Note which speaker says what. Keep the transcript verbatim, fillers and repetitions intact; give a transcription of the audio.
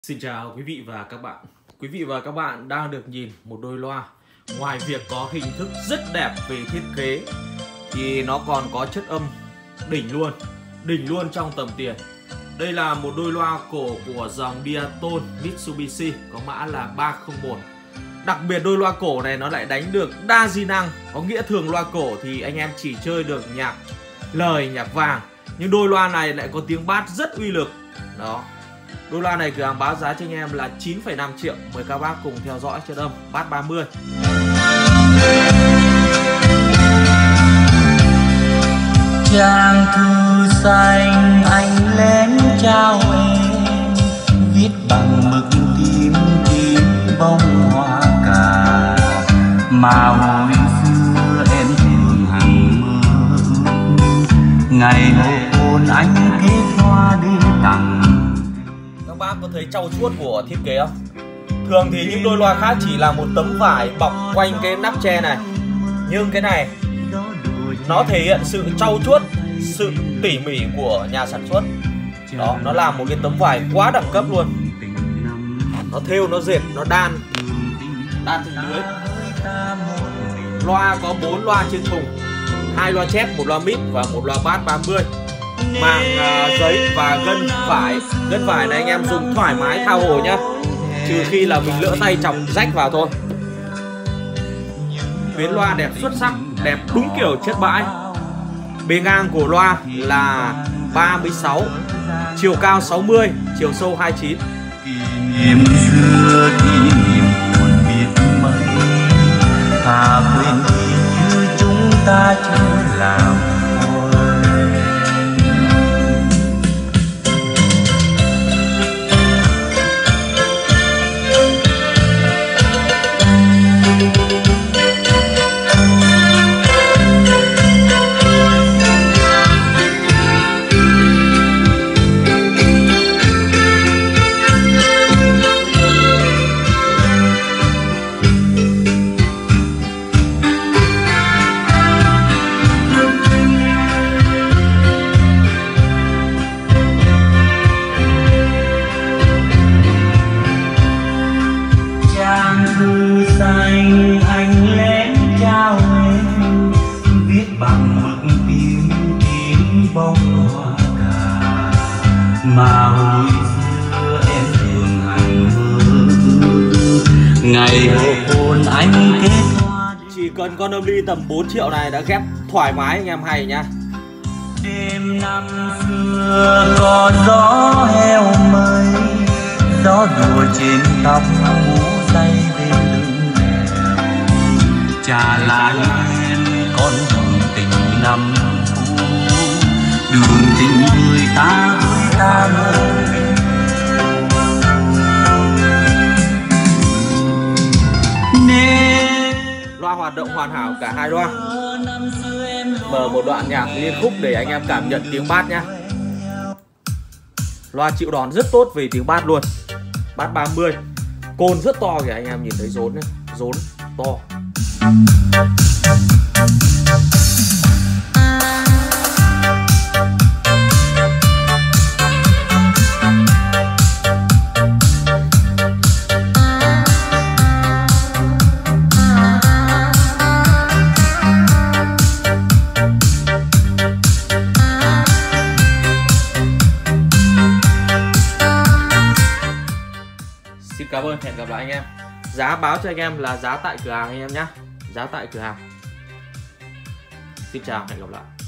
Speaker 1: Xin chào quý vị và các bạn. Quý vị và các bạn đang được nhìn một đôi loa. Ngoài việc có hình thức rất đẹp về thiết kế thì nó còn có chất âm đỉnh luôn. Đỉnh luôn trong tầm tiền. Đây là một đôi loa cổ của dòng Diaton Mitsubishi, có mã là ba không một. Đặc biệt đôi loa cổ này nó lại đánh được đa di năng. Có nghĩa thường loa cổ thì anh em chỉ chơi được nhạc lời, nhạc vàng, nhưng đôi loa này lại có tiếng bass rất uy lực. Đó. Đôi loa này cửa hàng báo giá cho anh em là chín phẩy năm triệu. Mời các bác cùng theo dõi chất âm bass ba mươi.
Speaker 2: Trang thư xanh anh lén trao em, viết bằng mực tím tím bông hoa cà, mà hồi xưa em thường hằng mơ ngày hôn anh kết hoa đưa tặng.
Speaker 1: Các bác có thấy trau chuốt của thiết kế không? Thường thì những đôi loa khác chỉ là một tấm vải bọc quanh cái nắp tre này, nhưng cái này nó thể hiện sự trau chuốt, sự tỉ mỉ của nhà sản xuất. Đó, nó làm một cái tấm vải quá đẳng cấp luôn. Nó thêu, nó dệt, nó đan đan từng lưới. Loa có bốn loa trên thùng, hai loa chép, một loa mid và một loa bass ba mươi. Màng uh, giấy và gân vải. Gân vải này anh em dùng thoải mái thao hồ nhá, trừ khi là mình lỡ tay chọc rách vào thôi. Tuyến loa đẹp xuất sắc, đẹp đúng kiểu chất bãi. Bề ngang của loa là ba mươi sáu, chiều cao sáu mươi, chiều sâu hai mươi chín.
Speaker 2: Kỷ niệm xưa, kỷ niệm buồn biết mấy, thà quên đi như chúng ta chưa làm. Thư xanh anh lén trao em, viết bằng mực tím tím bông hoa cà, mà hồi xưa em thường hằng mơ ngày hôn anh kết hoa.
Speaker 1: Chỉ cần con âm ly tầm bốn triệu này đã ghép thoải mái anh em hay nhá.
Speaker 2: Đêm năm xưa có gió heo mây, gió đùa trên tóc mũ say bên lưng đèo, trà lại em con đường tình năm cũ, đường tình người ta với ta mơ.
Speaker 1: Loa hoạt động hoàn hảo cả hai loa. Mở một đoạn nhạc liên khúc để anh em cảm nhận tiếng bass nhá. Loa chịu đòn rất tốt về tiếng bass luôn. Bass ba mươi. Côn rất to kìa, anh em nhìn thấy rốn này, rốn to. Xin cảm ơn, hẹn gặp lại anh em. Giá báo cho anh em là giá tại cửa hàng anh em nhé. Giá tại cửa hàng. Xin chào, hẹn gặp lại.